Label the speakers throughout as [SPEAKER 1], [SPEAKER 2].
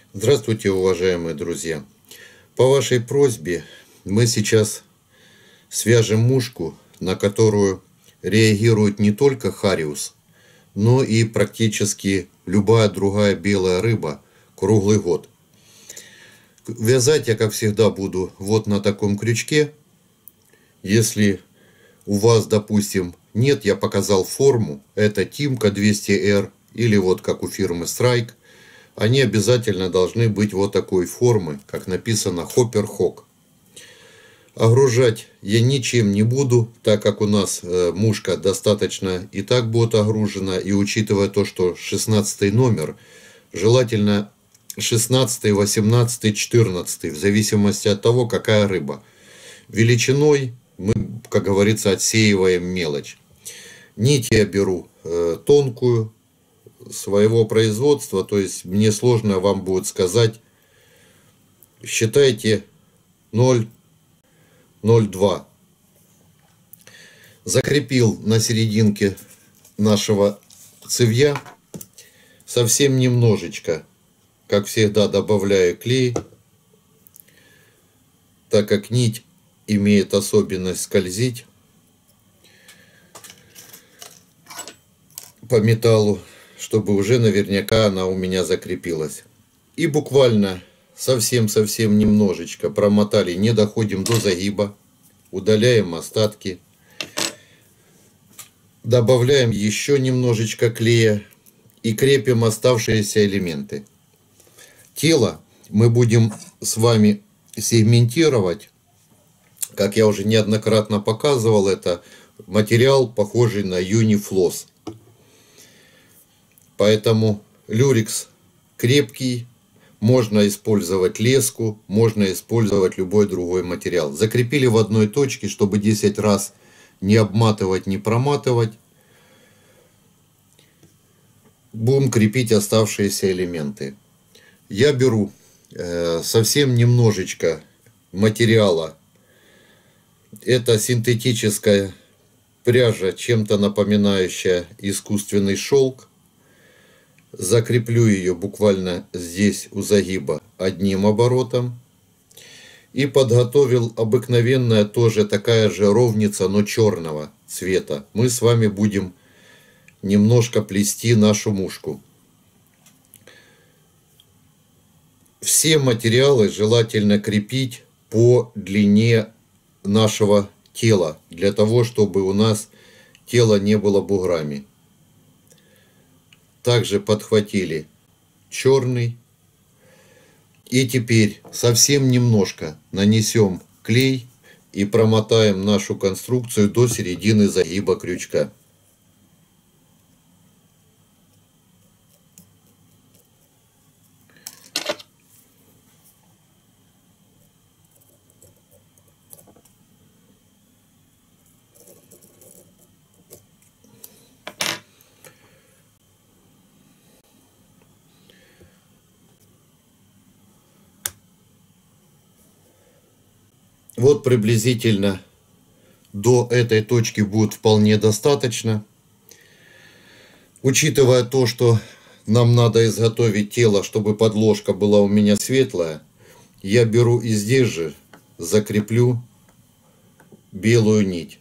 [SPEAKER 1] Здравствуйте, уважаемые друзья! По вашей просьбе мы сейчас свяжем мушку, на которую реагирует не только хариус, но и практически любая другая белая рыба круглый год. Вязать я, как всегда, буду вот на таком крючке. Если у вас, допустим, нет, я показал форму, это Тимка 200R или вот как у фирмы Strike. Они обязательно должны быть вот такой формы, как написано Hopper Hawk. Огружать я ничем не буду, так как у нас мушка достаточно и так будет огружена. И учитывая то, что 16 номер, желательно 16, 18, 14, в зависимости от того, какая рыба. Величиной мы, как говорится, отсеиваем мелочь. Нить я беру тонкую, своего производства, то есть мне сложно вам будет сказать. Считайте 0,02. Закрепил на серединке нашего цевья. Совсем немножечко, как всегда, добавляю клей, так как нить имеет особенность скользить по металлу, чтобы уже наверняка она у меня закрепилась. И буквально совсем немножечко промотали, не доходим до загиба, удаляем остатки, добавляем еще немножечко клея и крепим оставшиеся элементы. Тело мы будем с вами сегментировать, как я уже неоднократно показывал, это материал, похожий на Юнифлос. Поэтому люрекс крепкий, можно использовать леску, можно использовать любой другой материал. Закрепили в одной точке, чтобы 10 раз не обматывать, не проматывать. Будем крепить оставшиеся элементы. Я беру совсем немножечко материала. Это синтетическая пряжа, чем-то напоминающая искусственный шелк. Закреплю ее буквально здесь у загиба одним оборотом. И подготовил обыкновенная тоже такая же ровница, но черного цвета. Мы с вами будем немножко плести нашу мушку. Все материалы желательно крепить по длине нашего тела, для того, чтобы у нас тело не было буграми. Также подхватили черный. И теперь совсем немножко нанесем клей и промотаем нашу конструкцию до середины загиба крючка. Вот приблизительно до этой точки будет вполне достаточно. Учитывая то, что нам надо изготовить тело, чтобы подложка была у меня светлая, я беру и здесь же закреплю белую нить.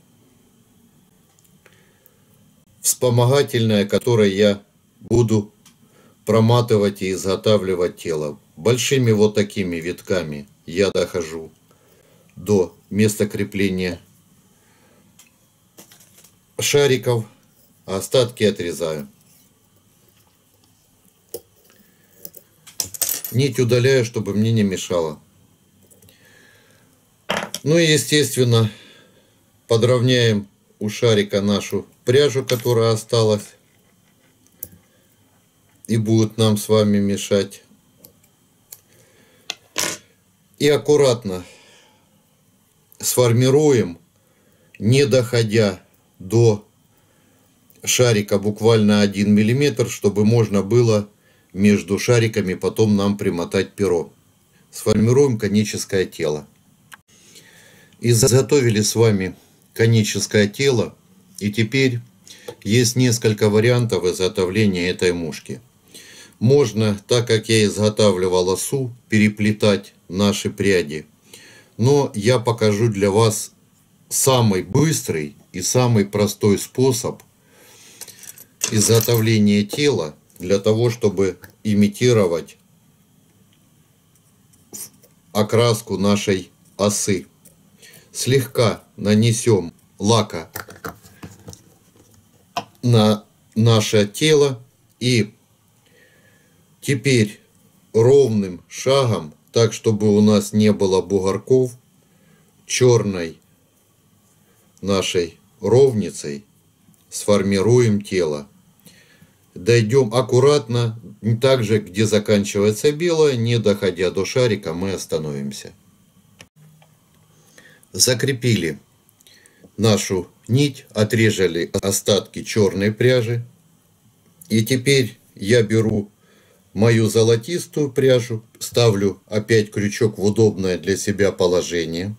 [SPEAKER 1] Вспомогательная, которой я буду проматывать и изготавливать тело. Большими вот такими витками я дохожу до места крепления шариков, а остатки отрезаю. Нить удаляю, чтобы мне не мешало. Ну и естественно подровняем у шарика нашу пряжу, которая осталась и будет нам с вами мешать. И аккуратно сформируем, не доходя до шарика буквально 1 мм, чтобы можно было между шариками потом нам примотать перо. Сформируем коническое тело. Изготовили с вами коническое тело, и теперь есть несколько вариантов изготовления этой мушки. Можно, так как я изготавливал осу, переплетать наши пряди. Но я покажу для вас самый быстрый и самый простой способ изготовления тела для того, чтобы имитировать окраску нашей осы. Слегка нанесем лака на наше тело и теперь ровным шагом, так чтобы у нас не было бугорков, черной нашей ровницей сформируем тело. Дойдем аккуратно, так же, где заканчивается белое, не доходя до шарика, мы остановимся. Закрепили нашу нить, отрезали остатки черной пряжи. И теперь я беру мою золотистую пряжу, ставлю опять крючок в удобное для себя положение.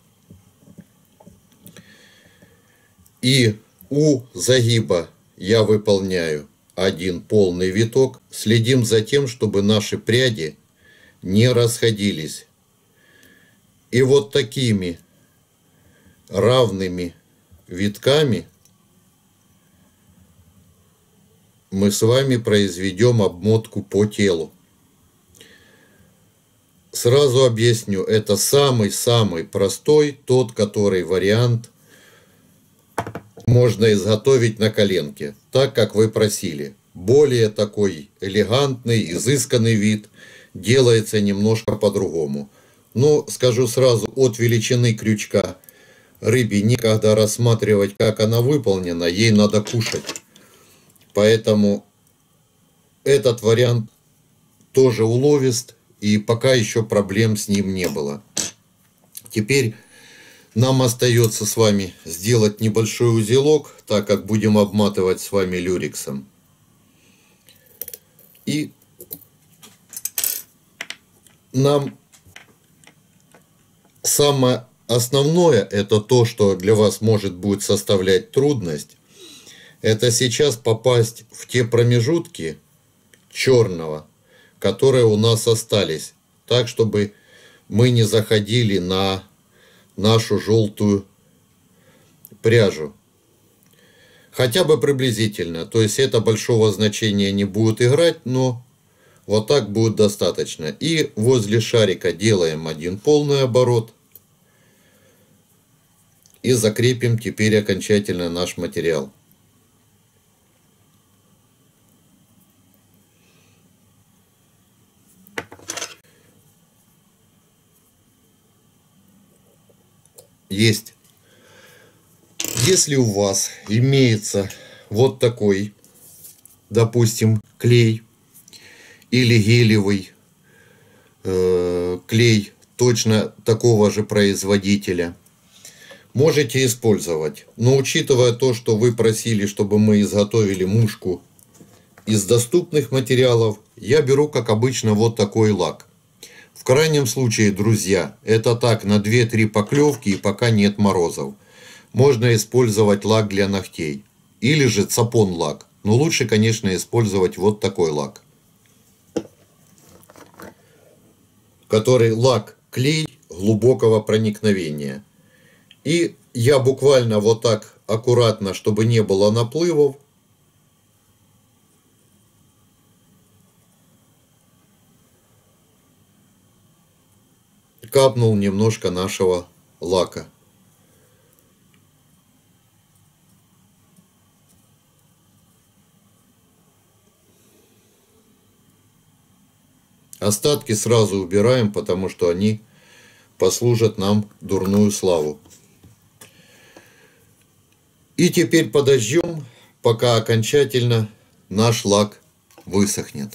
[SPEAKER 1] И у загиба я выполняю один полный виток. Следим за тем, чтобы наши пряди не расходились. И вот такими равными витками мы с вами произведем обмотку по телу. Сразу объясню, это самый-самый простой, тот, который вариант можно изготовить на коленке, так как вы просили. Более такой элегантный, изысканный вид делается немножко по-другому. Но скажу сразу, от величины крючка рыбе никогда рассматривать, как она выполнена, ей надо кушать. Поэтому этот вариант тоже уловист, и пока еще проблем с ним не было. Теперь нам остается с вами сделать небольшой узелок, так как будем обматывать с вами люрексом. И нам самое основное, это то, что для вас может будет составлять трудность, это сейчас попасть в те промежутки черного, которые у нас остались, так, чтобы мы не заходили на нашу желтую пряжу. Хотя бы приблизительно, то есть это большого значения не будет играть, но вот так будет достаточно. И возле шарика делаем один полный оборот. И закрепим теперь окончательно наш материал. Есть. Если у вас имеется вот такой, допустим, клей или гелевый клей точно такого же производителя, можете использовать. Но учитывая то, что вы просили, чтобы мы изготовили мушку из доступных материалов, я беру, как обычно, вот такой лак. В крайнем случае, друзья, это так, на 2-3 поклевки и пока нет морозов. Можно использовать лак для ногтей. Или же цапон лак. Но лучше, конечно, использовать вот такой лак. Который лак-клей глубокого проникновения. И я буквально вот так аккуратно, чтобы не было наплывов, капнул немножко нашего лака. Остатки сразу убираем, потому что они послужат нам дурную славу. И теперь подождем, пока окончательно наш лак высохнет.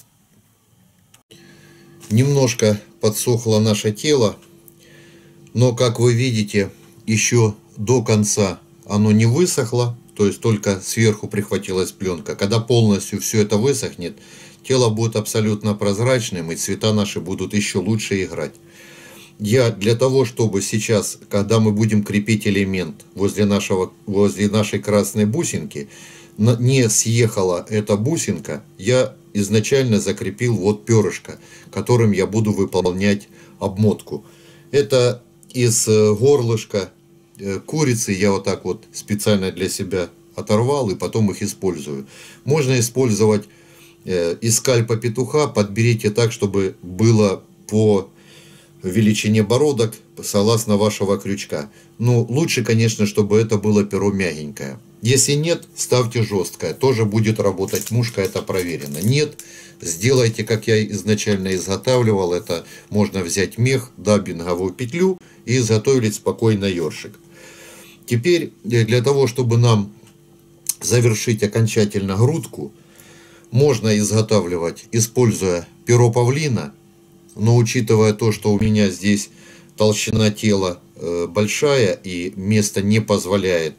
[SPEAKER 1] Немножко подсохло наше тело, но, как вы видите, еще до конца оно не высохло, то есть только сверху прихватилась пленка. Когда полностью все это высохнет, тело будет абсолютно прозрачным, и цвета наши будут еще лучше играть. Я для того, чтобы сейчас, когда мы будем крепить элемент возле нашей красной бусинки, не съехала эта бусинка, я изначально закрепил вот перышко, которым я буду выполнять обмотку. Это из горлышка курицы я вот так вот специально для себя оторвал и потом их использую. Можно использовать из скальпа петуха, подберите так, чтобы было по величине бородок согласно вашего крючка. Ну, лучше, конечно, чтобы это было перо мягенькое. Если нет, ставьте жесткое. Тоже будет работать мушка, это проверено. Нет, сделайте, как я изначально изготавливал. Это можно взять мех, даббинговую петлю и изготовить спокойно ёршик. Теперь для того, чтобы нам завершить окончательно грудку, можно изготавливать, используя перо павлина. Но учитывая то, что у меня здесь толщина тела большая и место не позволяет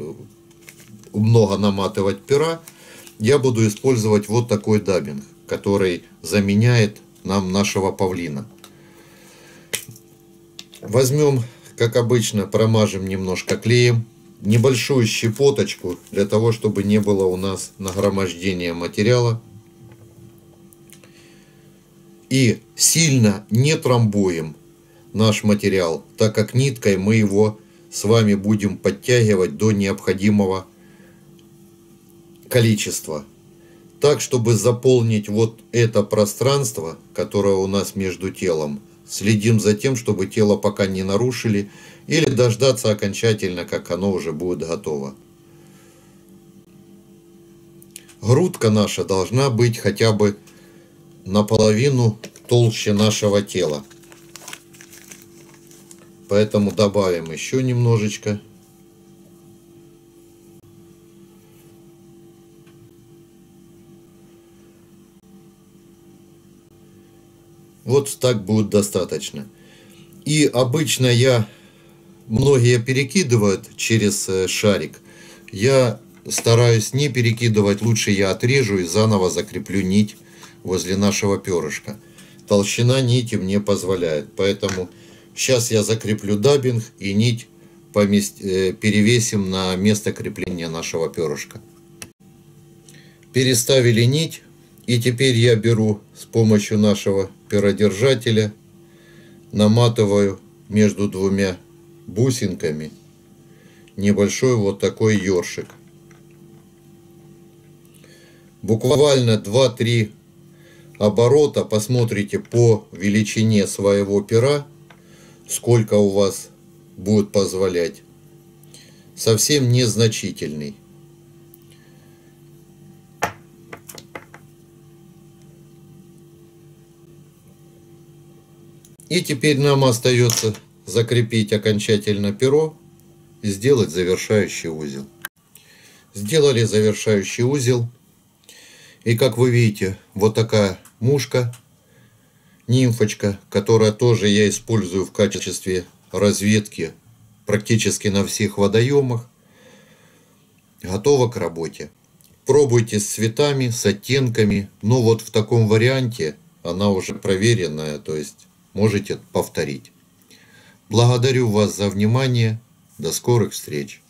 [SPEAKER 1] много наматывать пера, я буду использовать вот такой даббинг, который заменяет нам нашего павлина. Возьмем, как обычно, промажем немножко клеем, небольшую щепоточку, для того, чтобы не было у нас нагромождения материала. И сильно не трамбуем наш материал, так как ниткой мы его с вами будем подтягивать до необходимого количества. Так, чтобы заполнить вот это пространство, которое у нас между телом, следим за тем, чтобы тело пока не нарушили, или дождаться окончательно, как оно уже будет готово. Грудка наша должна быть хотя бы наполовину толще нашего тела. Поэтому добавим еще немножечко. Вот так будет достаточно. И обычно многие перекидывают через шарик. Я стараюсь не перекидывать, лучше я отрежу и заново закреплю нить возле нашего перышка. Толщина нити мне позволяет, поэтому сейчас я закреплю даббинг и нить перевесим на место крепления нашего перышка. Переставили нить, и теперь я беру с помощью нашего перодержателя, наматываю между двумя бусинками небольшой вот такой ёршик. Буквально 2-3 оборота, посмотрите по величине своего пера, сколько у вас будет позволять. Совсем незначительный. И теперь нам остается закрепить окончательно перо и сделать завершающий узел. Сделали завершающий узел. И как вы видите, вот такая мушка, нимфочка, которая тоже я использую в качестве разведки практически на всех водоемах, готова к работе. Пробуйте с цветами, с оттенками, но вот в таком варианте она уже проверенная, то есть можете повторить. Благодарю вас за внимание. До скорых встреч.